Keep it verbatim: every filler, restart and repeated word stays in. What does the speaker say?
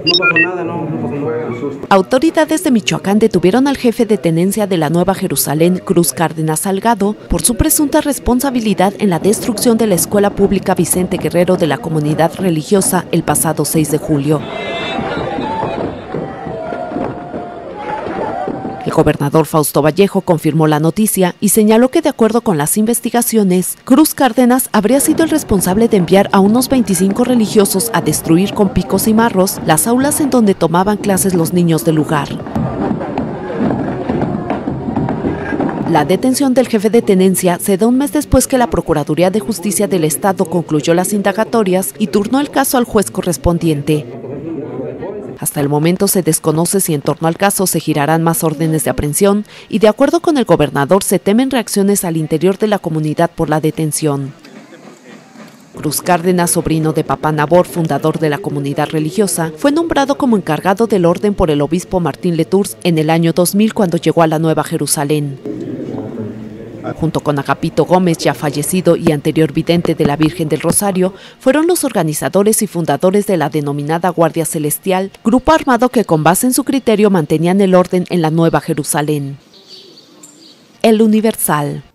No pasó nada, no, no pasó nada. Autoridades de Michoacán detuvieron al jefe de tenencia de la Nueva Jerusalén, Cruz Cárdenas Salgado, por su presunta responsabilidad en la destrucción de la escuela pública Vicente Guerrero de la comunidad religiosa el pasado seis de julio. El gobernador Fausto Vallejo confirmó la noticia y señaló que de acuerdo con las investigaciones, Cruz Cárdenas habría sido el responsable de enviar a unos veinticinco religiosos a destruir con picos y marros las aulas en donde tomaban clases los niños del lugar. La detención del jefe de tenencia se da un mes después que la Procuraduría de Justicia del Estado concluyó las indagatorias y turnó el caso al juez correspondiente. Hasta el momento se desconoce si en torno al caso se girarán más órdenes de aprehensión y de acuerdo con el gobernador se temen reacciones al interior de la comunidad por la detención. Cruz Cárdenas, sobrino de Papá Nabor, fundador de la comunidad religiosa, fue nombrado como encargado del orden por el obispo Martín Letours en el año dos mil cuando llegó a la Nueva Jerusalén. Junto con Agapito Gómez, ya fallecido y anterior vidente de la Virgen del Rosario, fueron los organizadores y fundadores de la denominada Guardia Celestial, grupo armado que con base en su criterio mantenían el orden en la Nueva Jerusalén. El Universal.